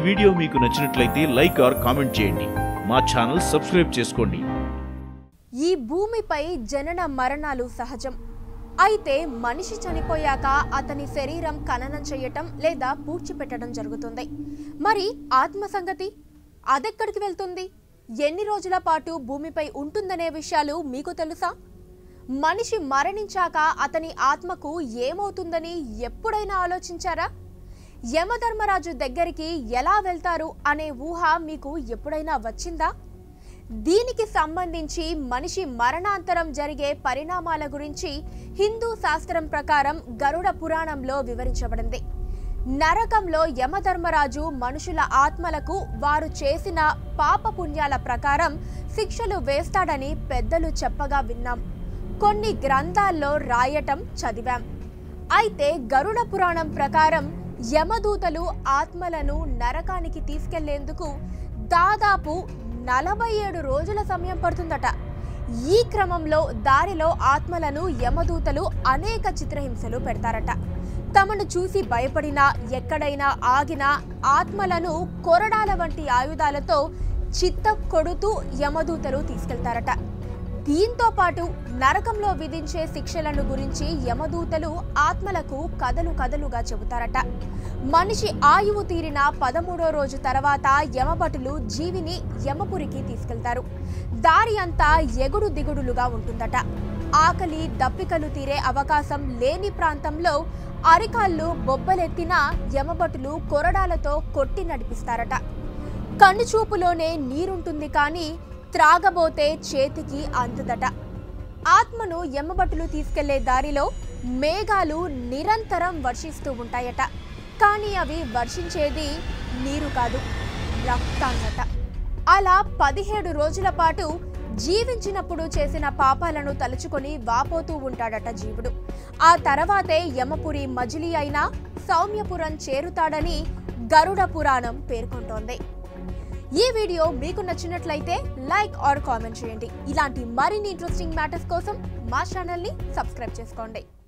Video మీకు నచ్చినట్లయితే like are comment చేయండి. మా ఛానల్ సబ్స్క్రైబ్ చేసుకోండి. ఈ భూమిపై జనన మరణాలు సహజం. అయితే మనిషి చనిపోయాక అతని శరీరం ఖననం చేయటం లేదా పూడ్చిపెట్టడం జరుగుతుంది. మరి ఆత్మ సంగతి అదెక్కడికి వెళ్తుంది? ఎన్ని రోజుల పాటు భూమిపై ఉంటుందనే విషయాలు మీకు తెలుసా? మనిషి మరణించాక అతని ఆత్మకు ఏమవుతుందని ఎప్పుడైనా ఆలోచించారా? యమధర్మరాజు దగ్గరికి ఎలా వెళ్తారు అనే ఊహ మీకు ఎప్పుడైనా వచ్చిందా? దీనికి సంబంధించి మనిషి మరణాంతరం జరిగే పరిణామాల గురించి హిందూ శాస్త్రం ప్రకారం గరుడ పురాణంలో వివరించబడింది. నరకంలో యమధర్మరాజు మనుషుల ఆత్మలకు వారు చేసిన పాపపుణ్యాల ప్రకారం శిక్షలు వేస్తాడని పెద్దలు చెప్పగా విన్నాం. కొన్ని గ్రంథాల్లో రాయటం చదివాం. అయితే గరుడ పురాణం ప్రకారం యమదూతలు ఆత్మలను నరకానికి తీసుకెళ్లేందుకు దాదాపు 47 రోజుల సమయం పడుతుందట. ఈ క్రమంలో దారిలో ఆత్మలను యమదూతలు అనేక చిత్రహింసలు పెడతారట. తమను చూసి భయపడినా ఎక్కడైనా ఆగిన ఆత్మలను కొరడాల వంటి ఆయుధాలతో చిత్త కొడుతూ యమదూతలు తీసుకెళ్తారట. దీంతో పాటు నరకంలో విధించే శిక్షలను గురించి యమదూతలు ఆత్మలకు కథలుగా చెబుతారట. మనిషి ఆయువు తీరిన 13వ రోజు తర్వాత యమభటులు జీవిని యమపురికి తీసుకెళ్తారు. దారి అంతా ఎగుడు దిగుడులుగా ఉంటుందట. ఆకలి దప్పికలు తీరే అవకాశం లేని ప్రాంతంలో అరికాళ్ళు బొబ్బలెత్తిన యమభటులు కొరడాలతో కొట్టి నడిపిస్తారట. కన్నుచూపులోనే నీరుంటుంది కానీ త్రాగబోతే చేతికి అందదట. ఆత్మను యమభటులు తీసుకెళ్లే దారిలో మేఘాలు నిరంతరం వర్షిస్తూ ఉంటాయట. కానీ అవి వర్షించేది నీరు కాదు, రక్తాన్నట. అలా 17 రోజుల పాటు జీవించినప్పుడు చేసిన పాపాలను తలుచుకొని వాపోతూ ఉంటాడట జీవుడు. ఆ తర్వాతే యమపురి మజిలీ అయిన సౌమ్యపురం చేరుతాడని గరుడ పురాణం పేర్కొంటోంది. ఈ వీడియో మీకు నచ్చినట్లయితే లైక్ ఆర్ కామెంట్ చేయండి. ఇలాంటి మరిన్ని ఇంట్రెస్టింగ్ మ్యాటర్స్ కోసం మా ఛానల్ని సబ్స్క్రైబ్ చేసుకోండి.